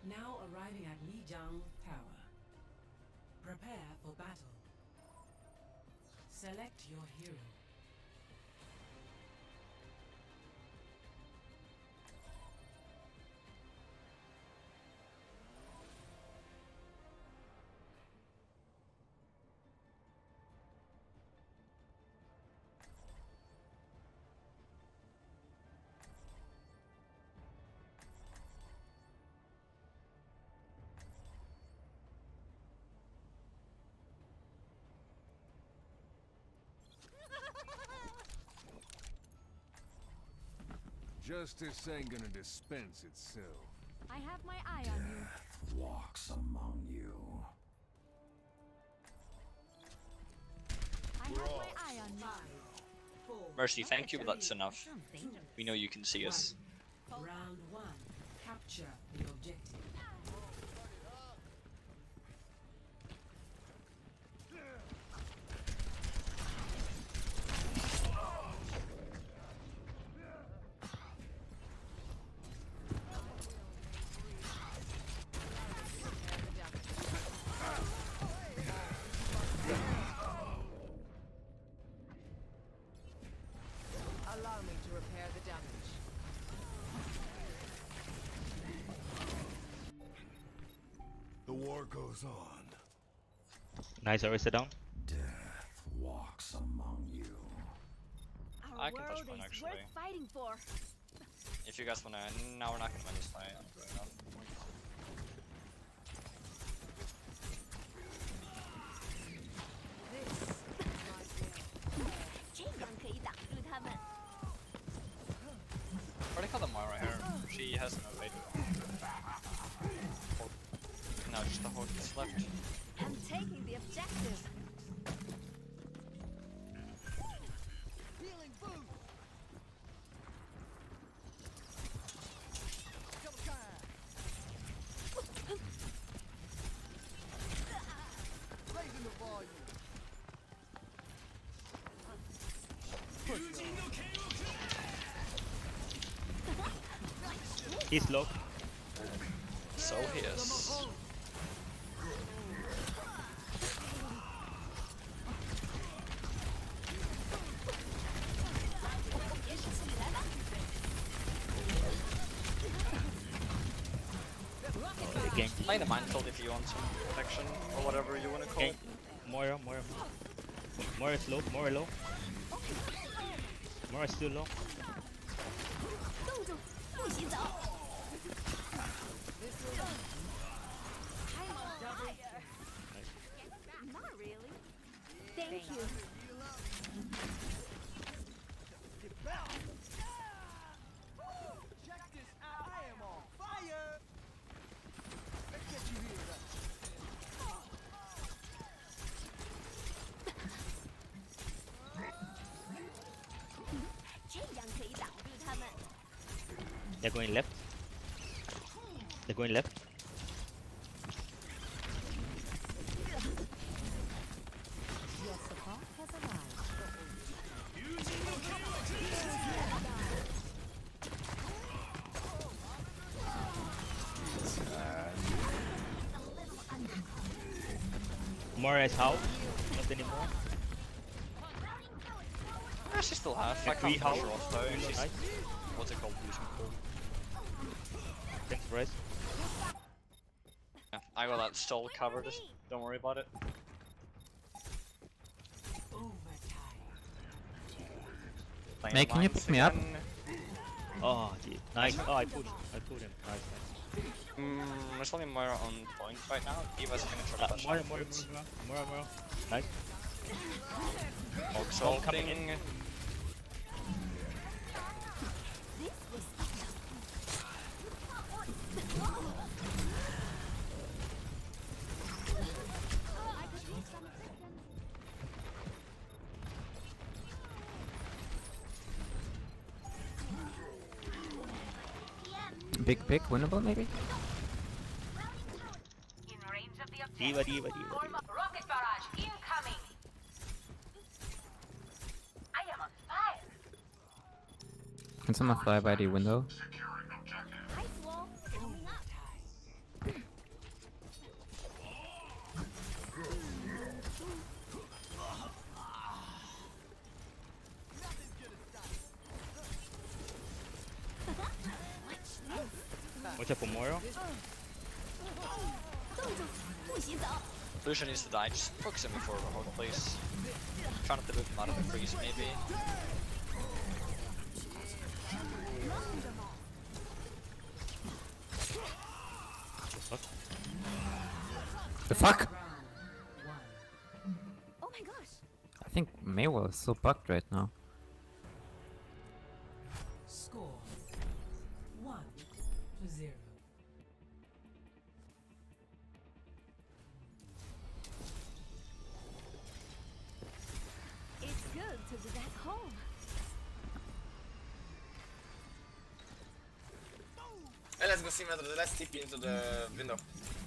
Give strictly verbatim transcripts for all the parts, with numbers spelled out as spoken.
Now arriving at Lijiang Tower. Prepare for battle. Select your hero. Justice ain't gonna dispense itself. I have my eye on you. Death walks among you. I have my eye on you. Four, Mercy, thank you, but that's enough. We know you can see us. round one. Capture the objective. Allow me to repair the damage. The war goes on. Nice, already sit down. Death walks among you. Our I can touch world one, is actually. worth fighting for. If you guys wanna, no, we're not gonna win this fight. Fair enough. What do they call the Moira here? She has no weight. No, just the hold that's left. I'm taking the objective. Healing boost. Double time. Raising the volume. He's low. So he is. Again. Play the minefield if you want some protection or whatever you want to call Okay. it. Moira, Moira. Moira is low, Moira low. Moira is still low. 动住，不许走。Not really. Thank you. Check this out. I am on fire. Let's get you healed up. They're going left. They're going left. Your support has arrived. Moira is out. Not anymore. Yeah, she still has. I Like can't three finish her house. off though. She's, Nice. what's it called? Losing cool. Thanks, Bryce. Yeah, I got that stall covered. Just don't worry about it. Playing Mate, can you lines pick me up? again. Oh, gee. Nice. Oh, I pushed. I pulled him. Nice, nice. Mm, there's only Moira on point right now. Eva's gonna try to Uh, push Moira, out Moira, points. Moira, Moira, Moira. Nice. Ox Storm coming in. ulting. Big pick, winnable maybe? In range of the Diva, objective. diva, diva, Form diva. up rocket barrage incoming. I am on fire. Can someone fly by the window? Ice wall coming up. Watch out for Moro. 冻住，不许走。 Lucian needs to die. Just focus him before the whole place. Try not to move him out of the freeze, maybe. The fuck? Oh my gosh. I think Maywell is so bugged right now. Score one to zero. It's good to be back home. Hey, let's go see whether the last T P into the window.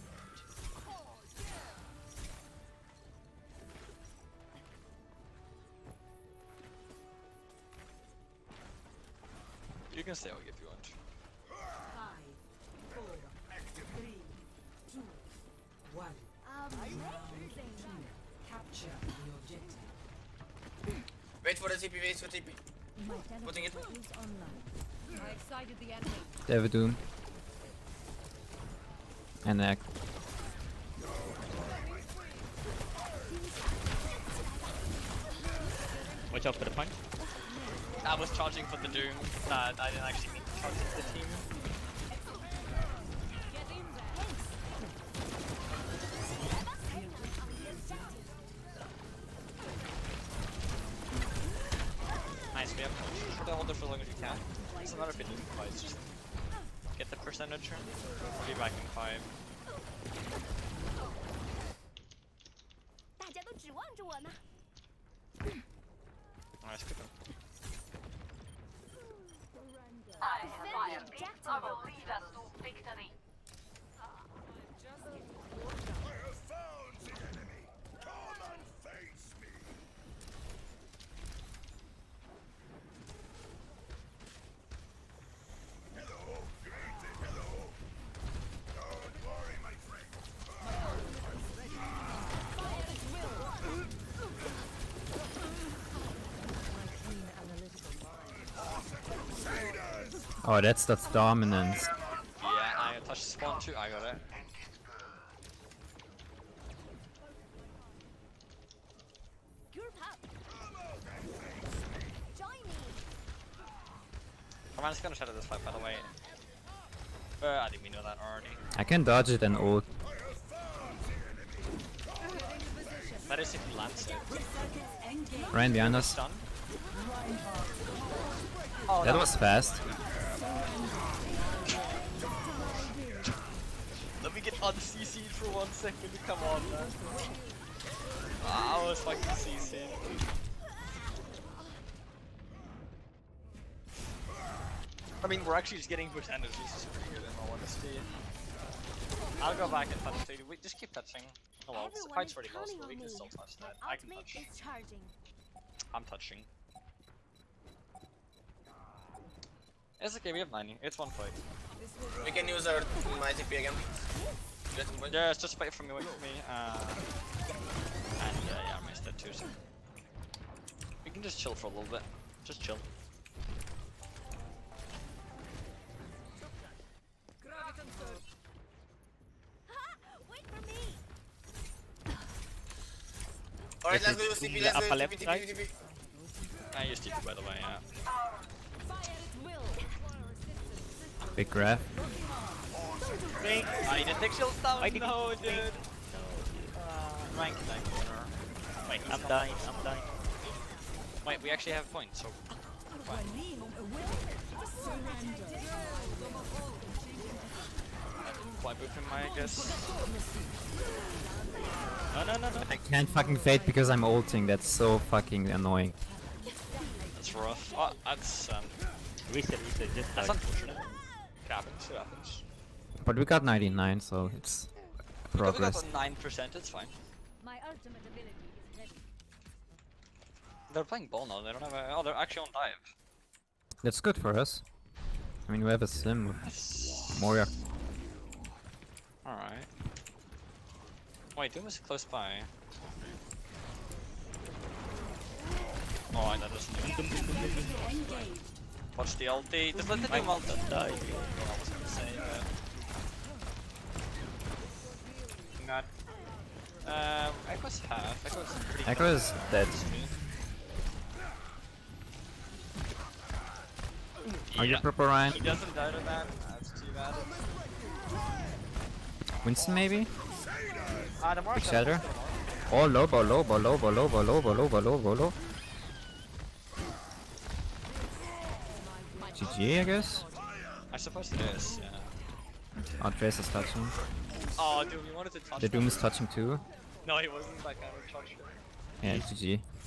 You can stay away if you want. Five, four, three, two, one. Amazing. Capture the objective. Wait for the T P, wait for T P. My Putting it. teleporter is online. I excited the enemy. David Doom. And Egg. Watch out for the punch. I was charging for the Doom. Uh, I didn't actually mean to charge for the team. Nice, we have try to hold it for as long as you can. It doesn't matter if it Doom fights, just get the percentage. We'll be back in five. 大家都指望着我呢。 Nice, good one. I am fire. I will lead us to victory. I have found the enemy. Come and face me. Hello, greeting, hello. Don't worry, my friend. Oh, that's that's dominance. Yeah, I touched the spawn too. I got it. Group up. Join me. I'm just gonna shadow this fight, by the way. Uh, I think we know that already. I can dodge it and ult. That is if he lands it. Ryan behind us. Stun. That was fast. Let me get un-C C'd for one second. Come on, man. Ah, I was fucking C C'd. I mean, we're actually just getting percentages. This is pretty good in all honesty. I'll go back and touch it. Wait, just keep touching. Oh well, the Everyone fight's is already close, counting but we on can me. still touch My that. I can ultimate touch. is charging. I'm touching. It's okay, we have ninety. It's one fight. We can use our my T P again. Yeah, it's just wait for me, wait for me. Uh, and uh, yeah, I missed that too. So we can just chill for a little bit. Just chill. Wait for me. Alright, let's go use T P, let's go upper use left T P, side. T P, T P. I used T P by the way, yeah. Fire at will. Big graph. I didn't take shield down. I didn't- No, dude. No, Uh, rank nine corner. Wait, I'm dying, I'm dying. Wait, we actually have points, so. Fine. Fly boop him, I guess. No, no, no, no. I can't fucking fade because I'm ulting. That's so fucking annoying. That's rough. Oh, that's um. Reset, reset, just That's like. unfortunate. It happens. It happens. But we got ninety-nine, so it's We got progress. nine percent. It's fine. My ultimate ability is ready. They're playing ball now. They don't have a. Oh, they're actually on dive. That's good for us. I mean, we have a sim with Moria. Alright. Wait, Doom is close by. Oh, that doesn't do it. Watch the ulti. Just let the Doom ult. Die. say, but not. Um, Echo's half. Echo's pretty. Echo is dead. Are you Yeah. purple, Ryan? He doesn't die to that. That's too bad. Winston maybe? Ah, the Big Marshall. shatter. Oh, Lobo, Lobo, Lobo, Lobo, Lobo, Lobo, Lobo, Lobo. G G, I guess? I suppose it is. Yeah. Oh, Trace is touching. Oh, dude, we wanted to touch. The Doom is touching too. No, he wasn't. Like, I would touch it. Yeah, G G.